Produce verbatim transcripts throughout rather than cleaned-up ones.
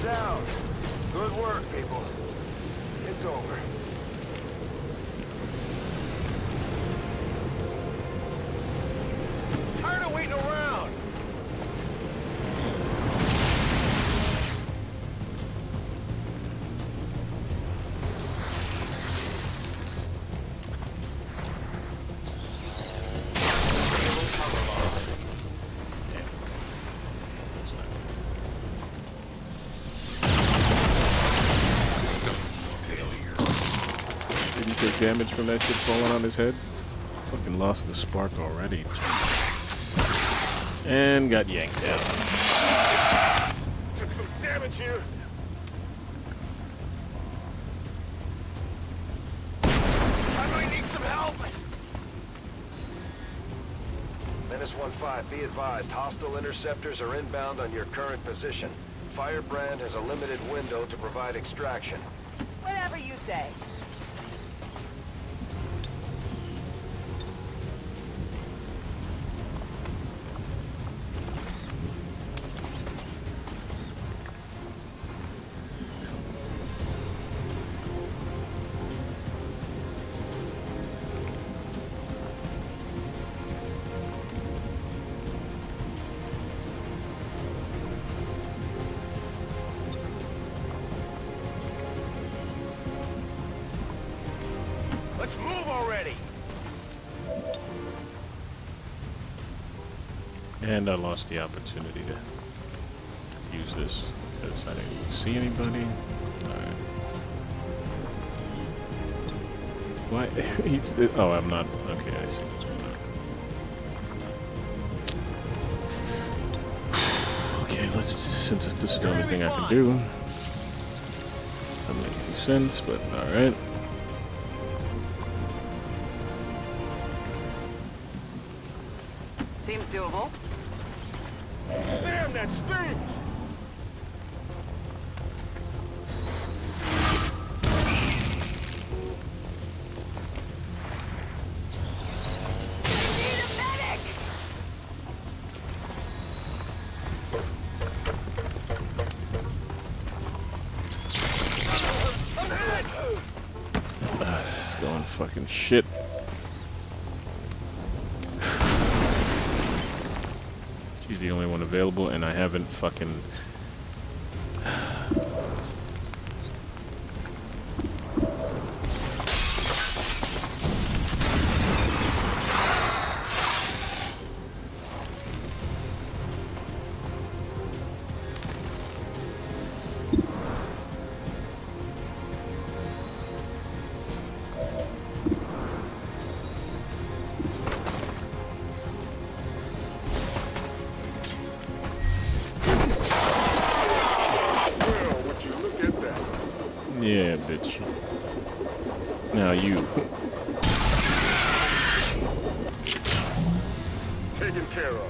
down. Good work, people. It's over. Tired of waiting around. Damage from that shit falling on his head. Fucking lost the spark already. And got yanked out. Took some damage here. I might need some help. Menace one five, be advised. Hostile interceptors are inbound on your current position. Firebrand has a limited window to provide extraction. Whatever you say. Let's move already! And I lost the opportunity to use this because I didn't see anybody. Alright. Why? He's, oh, I'm not. Okay, I see what's going on. Okay, let's. Since it's just the only thing I can do. Doesn't make any sense, but alright. Seems doable. Damn, that stinks! Need a medic! Ah, this is going fucking shit. She's the only one available, and I haven't fucking... Yeah, bitch. Now you. Taken care of.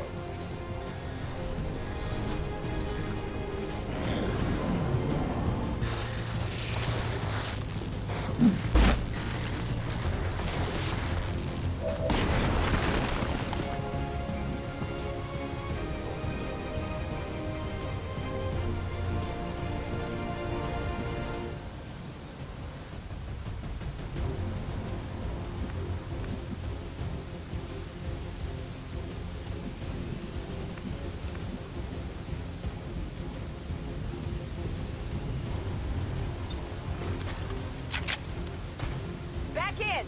Back in!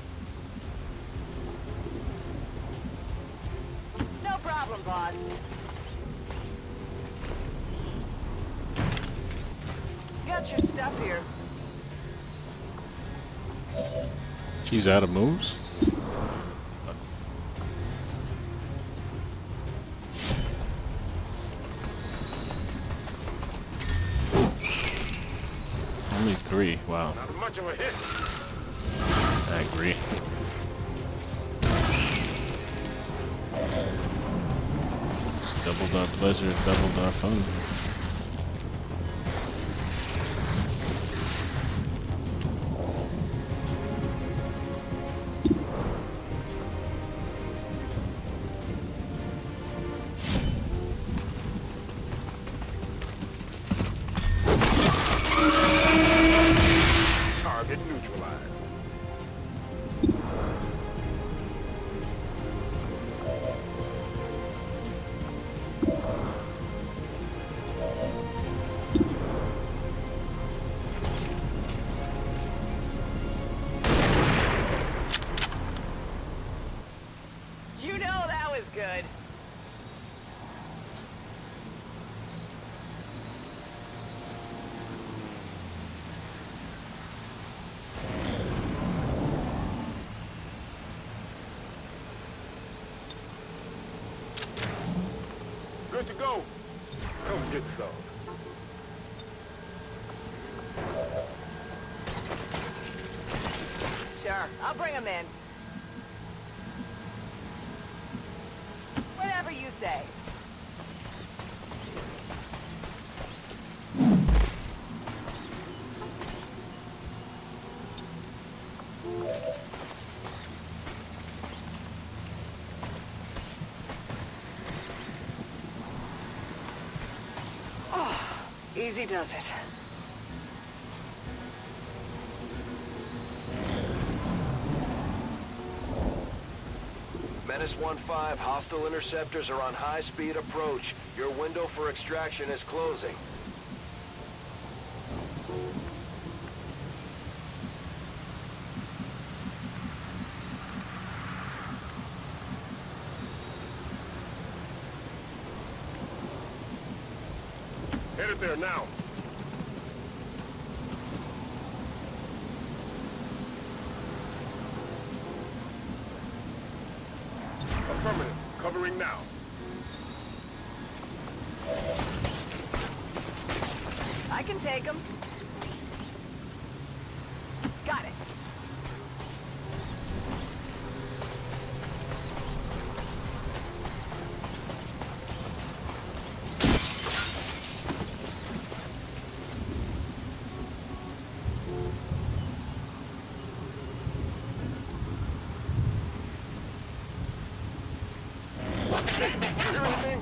No problem, boss. Got your stuff here. She's out of moves? Only three, wow. Not much of a hit. I agree. It's doubled our pleasure, doubled our fun. good. Good to go. Come get some. Sure, I'll bring him in. Whatever you say. Oh, easy does it. Menace one five, hostile interceptors are on high-speed approach. Your window for extraction is closing. Headed there now. Affirmative. Covering now. I can take him. Got it. Hear anything?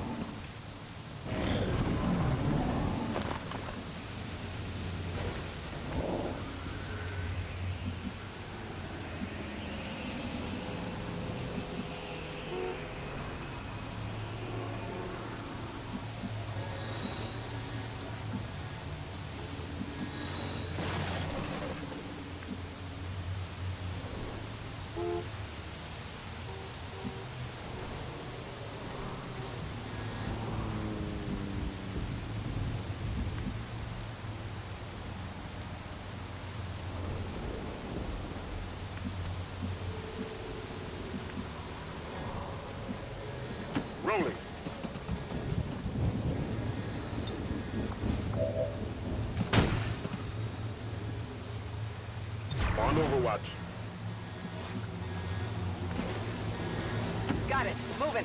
Rolling. On Overwatch. Got it. Moving.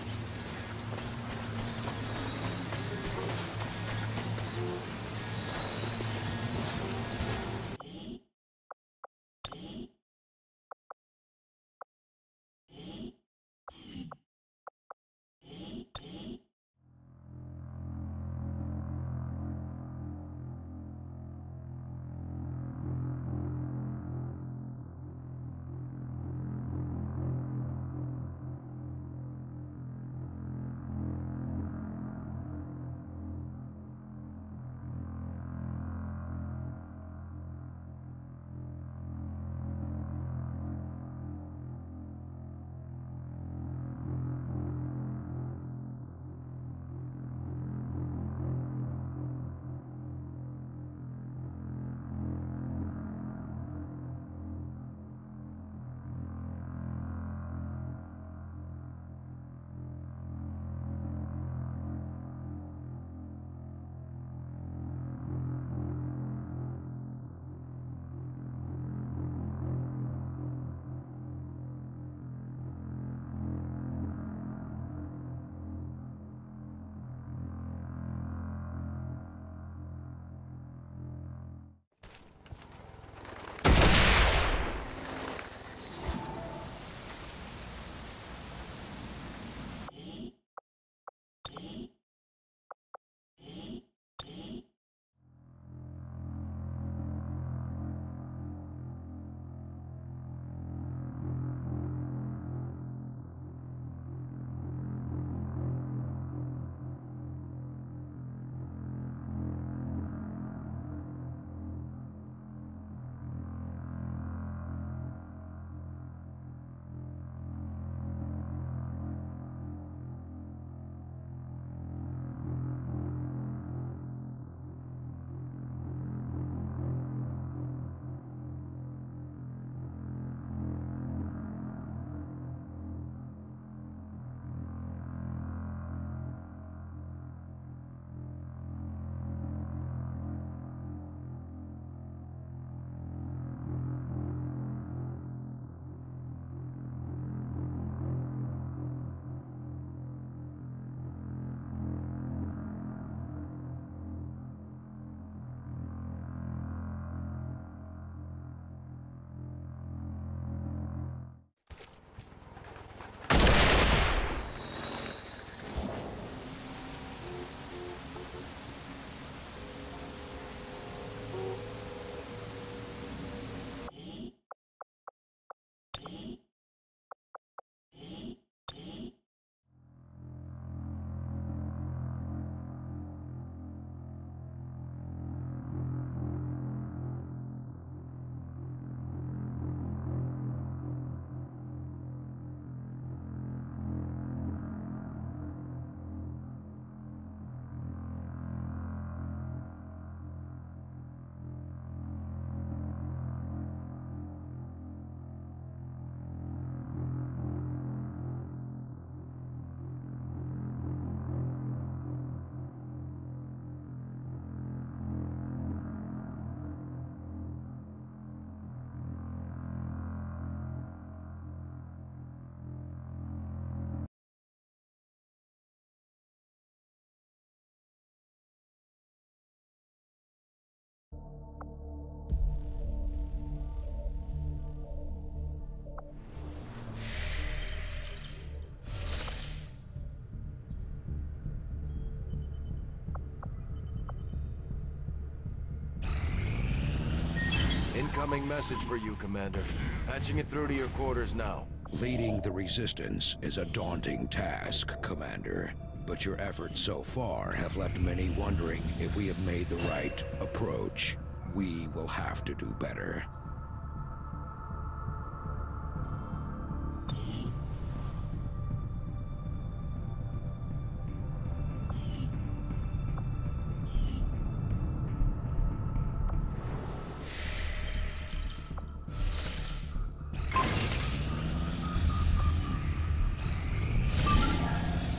Incoming message for you, Commander. Patching it through to your quarters now. Leading the Resistance is a daunting task, Commander. But your efforts so far have left many wondering if we have made the right approach. We will have to do better.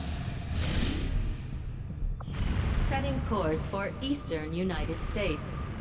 Setting course for eastern United States.